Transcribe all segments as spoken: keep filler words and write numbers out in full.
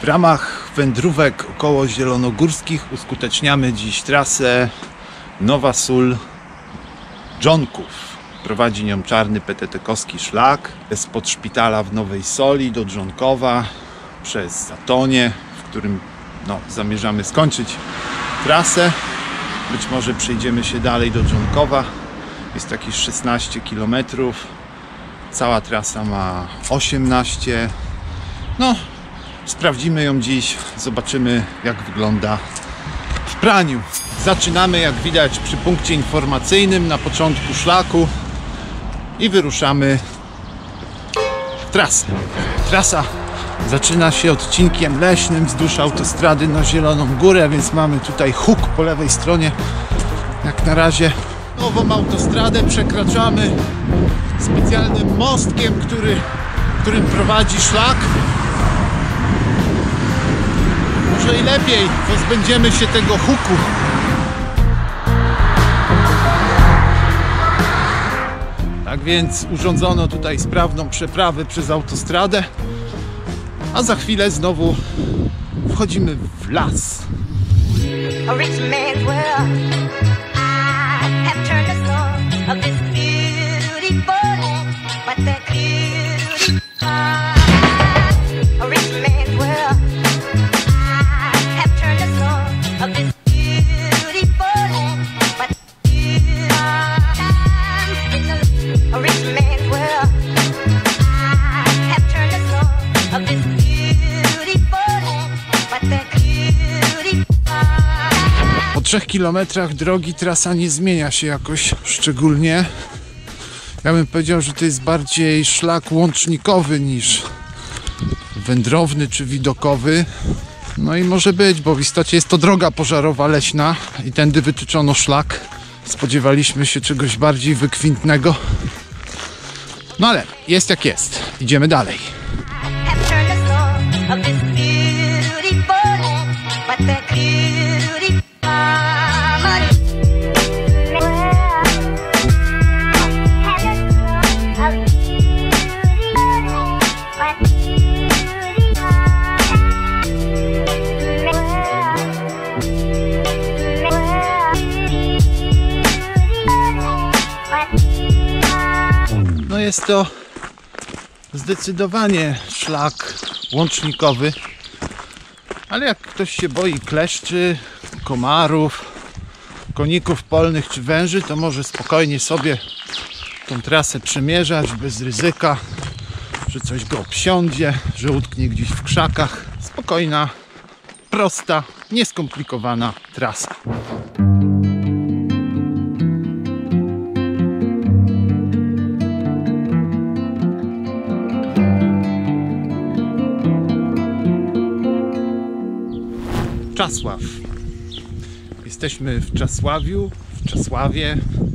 W ramach wędrówek około zielonogórskich uskuteczniamy dziś trasę Nowa Sól Dżonków. Prowadzi nią czarny petetekowski szlak spod szpitala w Nowej Soli do Dżonkowa przez Zatonie, w którym no, zamierzamy skończyć trasę. Być może przejdziemy się dalej do Dżonkowa. Jest jakieś szesnaście kilometrów. Cała trasa ma osiemnaście. No, sprawdzimy ją dziś. Zobaczymy, jak wygląda w praniu. Zaczynamy, jak widać, przy punkcie informacyjnym na początku szlaku i wyruszamy w trasę. Trasa zaczyna się odcinkiem leśnym wzdłuż autostrady na Zieloną Górę, więc mamy tutaj huk po lewej stronie. Jak na razie nową autostradę przekraczamy specjalnym mostkiem, który, którym prowadzi szlak. Może i lepiej pozbędziemy się tego huku. Tak więc urządzono tutaj sprawną przeprawę przez autostradę, a za chwilę znowu wchodzimy w las. Po trzech kilometrach drogi trasa nie zmienia się jakoś szczególnie. Ja bym powiedział, że to jest bardziej szlak łącznikowy niż wędrowny czy widokowy. No i może być, bo w istocie jest to droga pożarowa leśna i tędy wytyczono szlak. Spodziewaliśmy się czegoś bardziej wykwintnego. No ale jest jak jest. Idziemy dalej. Jest to zdecydowanie szlak łącznikowy, ale jak ktoś się boi kleszczy, komarów, koników polnych czy węży, to może spokojnie sobie tą trasę przemierzać bez ryzyka, że coś go obsiądzie, że utknie gdzieś w krzakach. Spokojna, prosta, nieskomplikowana trasa. Czasław. Jesteśmy w Czasławiu, w Czasławie.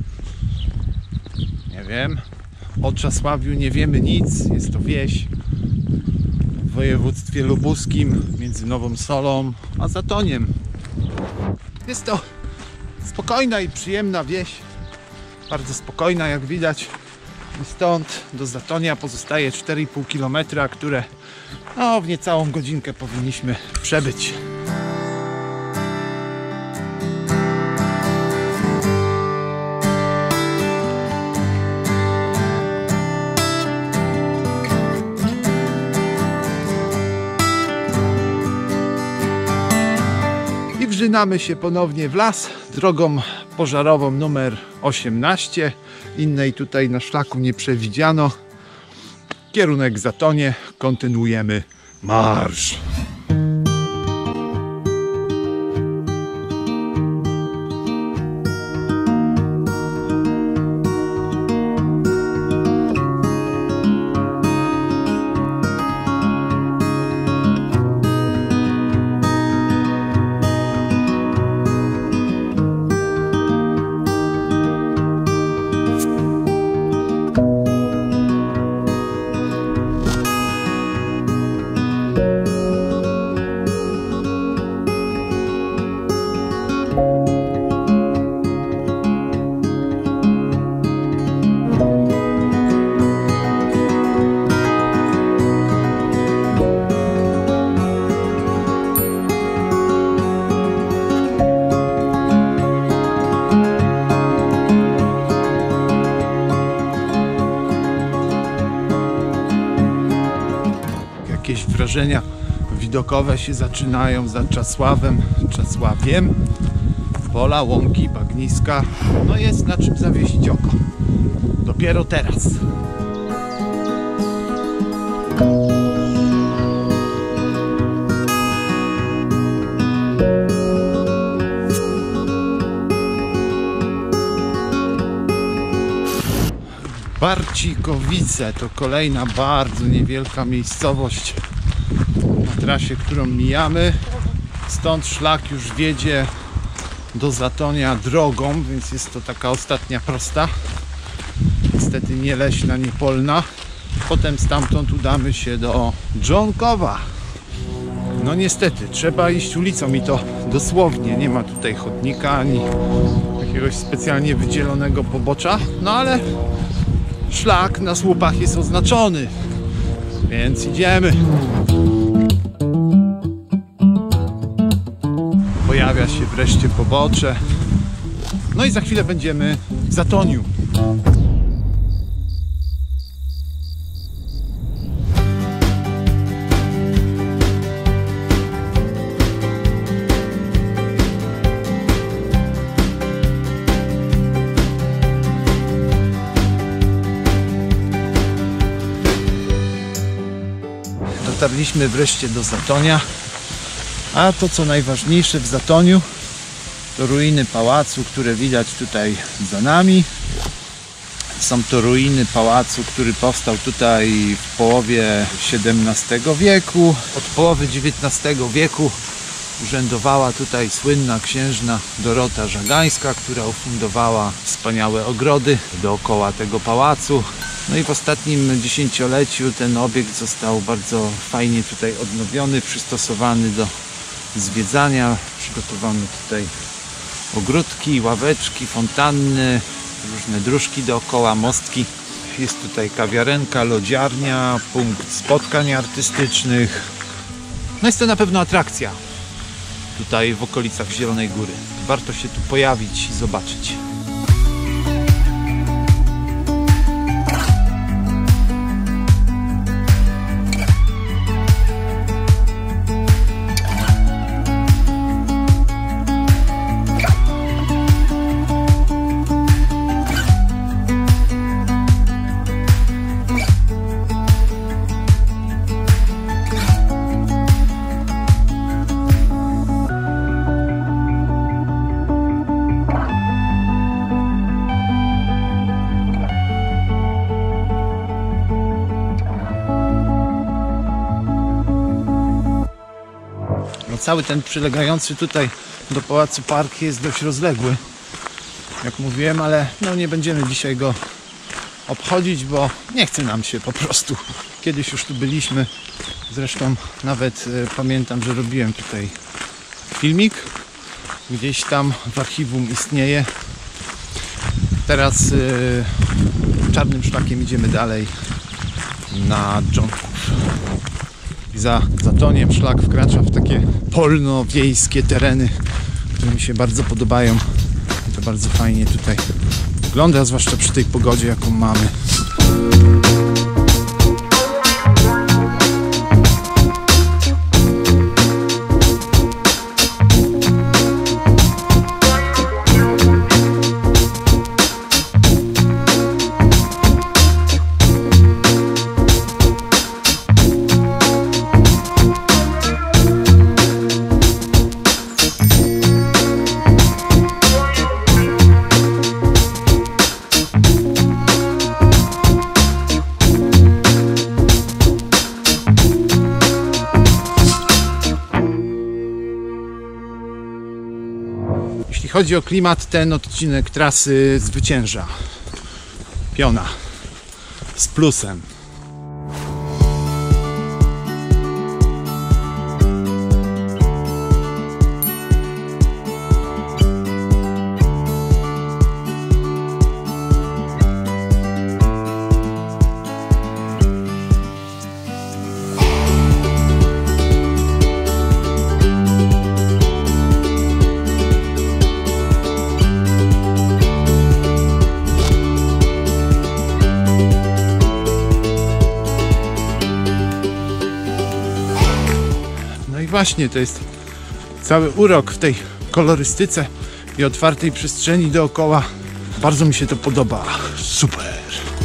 Nie wiem. O Czasławiu nie wiemy nic. Jest to wieś w województwie lubuskim między Nową Solą a Zatoniem. Jest to spokojna i przyjemna wieś. Bardzo spokojna, jak widać. I stąd do Zatonia pozostaje cztery i pół kilometra, które no, w niecałą godzinkę powinniśmy przebyć. Wrzynamy się ponownie w las drogą pożarową numer osiemnaście. Innej tutaj na szlaku nie przewidziano. Kierunek Zatonie. Kontynuujemy marsz. jakieś wrażenia widokowe się zaczynają za Czasławem, Czasławiem. Pola, łąki, bagniska. No jest na czym zawiesić oko. Dopiero teraz. Barcikowice to kolejna bardzo niewielka miejscowość na trasie, którą mijamy. Stąd szlak już wiedzie do Zatonia drogą, więc jest to taka ostatnia prosta. Niestety nie leśna, nie polna. Potem stamtąd udamy się do Dżonkowa. No niestety, trzeba iść ulicą i to dosłownie. Nie ma tutaj chodnika ani jakiegoś specjalnie wydzielonego pobocza. No ale szlak na słupach jest oznaczony, więc idziemy. Pojawia się wreszcie pobocze. No i za chwilę będziemy w Zatoniu. Dotarliśmy wreszcie do Zatonia, a to co najważniejsze w Zatoniu to ruiny pałacu, które widać tutaj za nami. Są to ruiny pałacu, który powstał tutaj w połowie siedemnastego wieku. Od połowy dziewiętnastego wieku urzędowała tutaj słynna księżna Dorota Żagańska, która ufundowała wspaniałe ogrody dookoła tego pałacu. No i w ostatnim dziesięcioleciu ten obiekt został bardzo fajnie tutaj odnowiony, przystosowany do zwiedzania. Przygotowano tutaj ogródki, ławeczki, fontanny, różne dróżki dookoła, mostki. Jest tutaj kawiarenka, lodziarnia, punkt spotkań artystycznych. No jest to na pewno atrakcja tutaj w okolicach Zielonej Góry. Warto się tu pojawić i zobaczyć. Cały ten przylegający tutaj do pałacu park jest dość rozległy, jak mówiłem, ale no nie będziemy dzisiaj go obchodzić, bo nie chce nam się po prostu. Kiedyś już tu byliśmy, zresztą nawet e, pamiętam, że robiłem tutaj filmik, gdzieś tam w archiwum istnieje. Teraz e, czarnym szlakiem idziemy dalej na Dżonków. I za Zatoniem szlak wkracza w takie polno-wiejskie tereny, które mi się bardzo podobają. I to bardzo fajnie tutaj wygląda, zwłaszcza przy tej pogodzie, jaką mamy. Jeśli chodzi o klimat, ten odcinek trasy zwycięża. Piona z plusem. właśnie, to jest cały urok w tej kolorystyce i otwartej przestrzeni dookoła. Bardzo mi się to podoba. Super!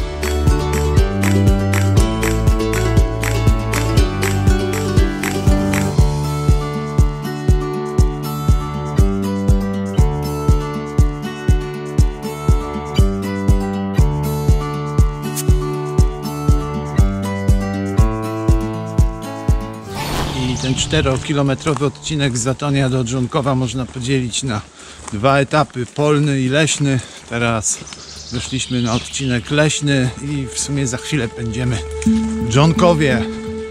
Ten czterokilometrowy odcinek z Zatonia do Dżonkowa można podzielić na dwa etapy, polny i leśny. Teraz wyszliśmy na odcinek leśny i w sumie za chwilę będziemy w Dżonkowie.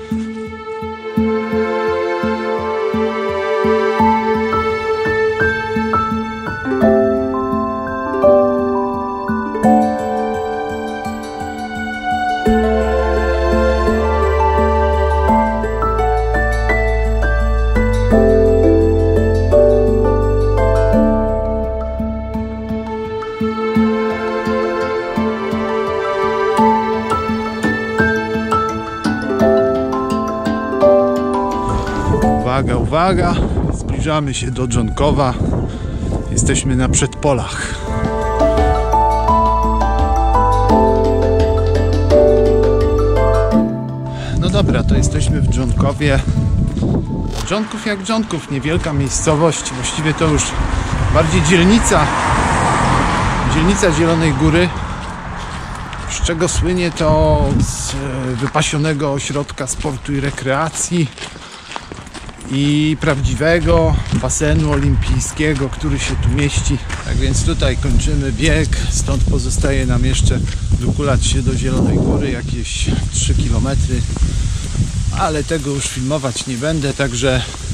Uwaga, uwaga, zbliżamy się do Dżonkowa. Jesteśmy na przedpolach. No dobra, to jesteśmy w Dżonkowie. Dżonków jak Dżonków, niewielka miejscowość, właściwie to już bardziej dzielnica, dzielnica Zielonej Góry, z czego słynie to z wypasionego ośrodka sportu i rekreacji i prawdziwego basenu olimpijskiego, który się tu mieści. Tak więc tutaj kończymy bieg, stąd pozostaje nam jeszcze dokulać się do Zielonej Góry, jakieś trzy kilometry, ale tego już filmować nie będę, także